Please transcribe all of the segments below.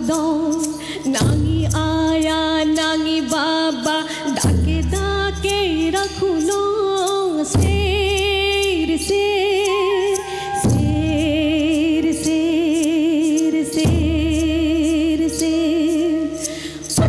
dong nangi aya nangi baba dake dake rakhuno ser ser ser ser ser ser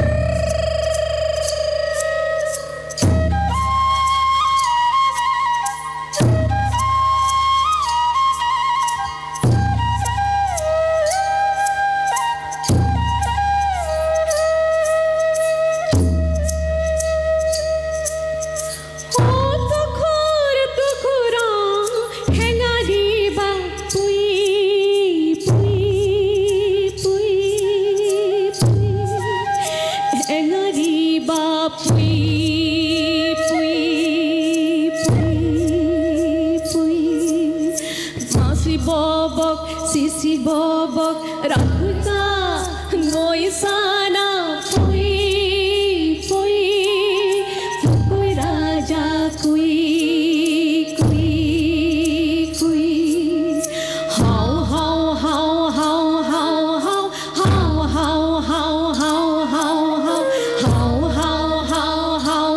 Sisi bobok rakuta ngoi sana pui pui pui raja kui kui kui how how how how how how how how how how how how how how how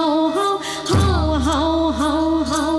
how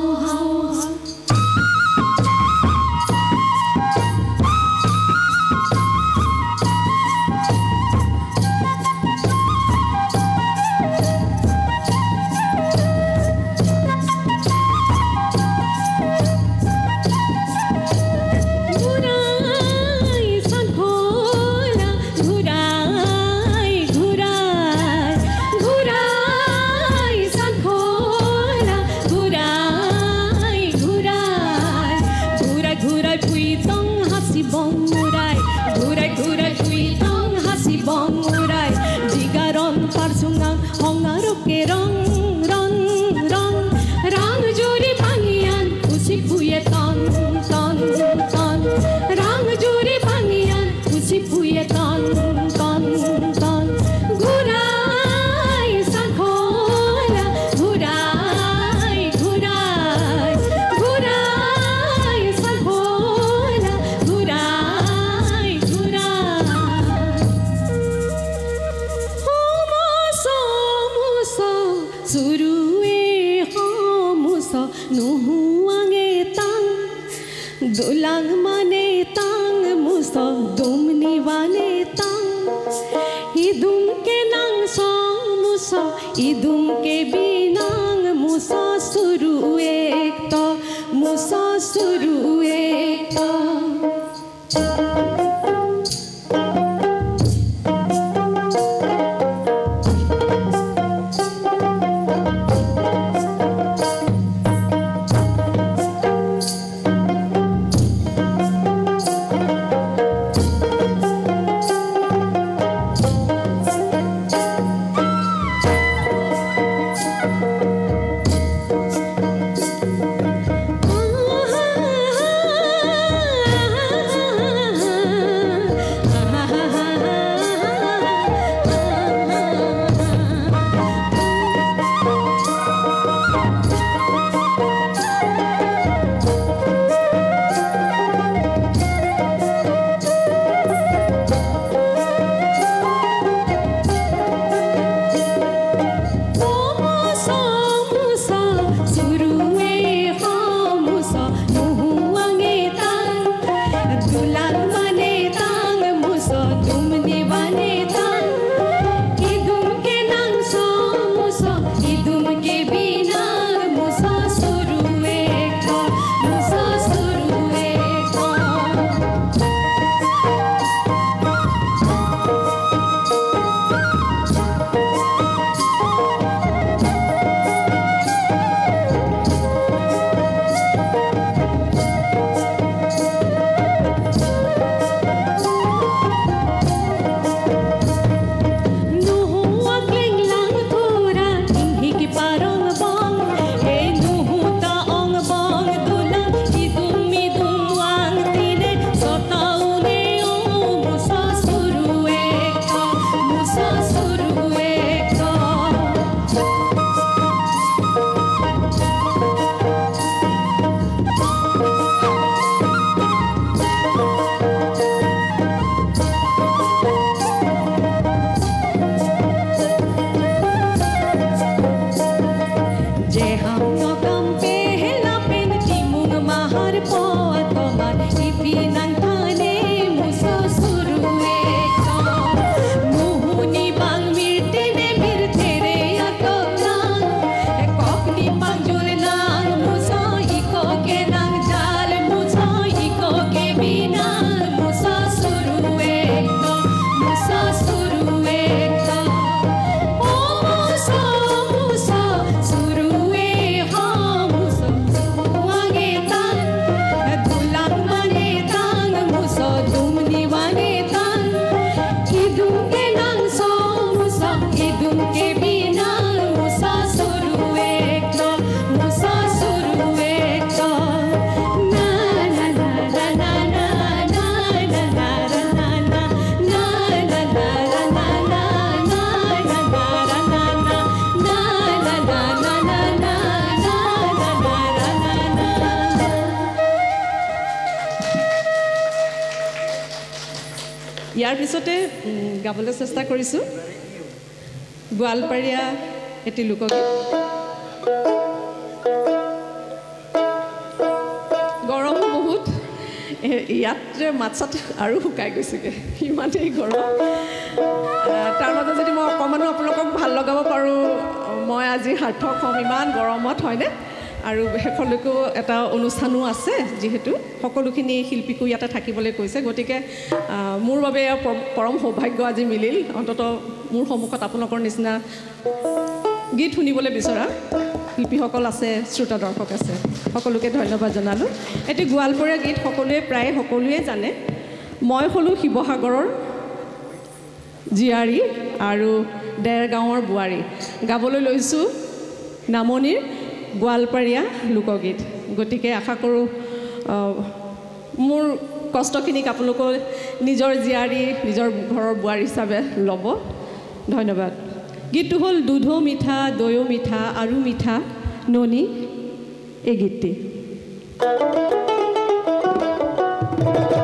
dulang mane tang muso dumni wane tang idum ke nang song muso idum ke binang muso suru ekta muso suru ekta ইয়াৰ পিছতে গাবলৈ চেষ্টা কৰিছোঁ গোৱালপাৰীয়া এটি লোকগীত। গৰম বহুত, ইয়াত মাত-চাত আৰু শুকাই গৈছেগৈ, ইমানেই গৰম। তাৰ মাজত যদি মই অকণমানো আপোনালোকক ভাল লগাব পাৰোঁ মই আজি সাৰ্থক হ'ম, ইমান গৰমত, হয়নে? আৰু শেষলৈকেও এটা অনুষ্ঠানো আছে, যিহেতু সকলোখিনি শিল্পীকো ইয়াতে থাকিবলৈ কৈছে, গতিকে মোৰ বাবে পৰম সৌভাগ্য আজি মিলিল অন্ততঃ মোৰ সন্মুখত আপোনালোকৰ নিচিনা গীত শুনিবলৈ বিচৰা শিল্পীসকল আছে, শ্ৰোতা দৰ্শক আছে, সকলোকে ধন্যবাদ জনালোঁ। এটি গোৱালপৰীয়া গীত প্ৰায় সকলোৱে জানে। মই হ'লোঁ শিৱসাগৰৰ জীয়াৰী আৰু দেৰগাঁৱৰ বোৱাৰী। গাবলৈ লৈছোঁ নামনিৰ গোৱালপাৰীয়া লোকগীত। গতিকে আশা কৰোঁ মোৰ কষ্টখিনিক আপোনালোকে নিজৰ জীয়াৰী, নিজৰ ঘৰৰ বোৱাৰী হিচাপে ল'ব। ধন্যবাদ। গীতটো হ'ল দুধো মিঠা দৈও মিঠা আৰু মিঠা ননী, এই গীতটি।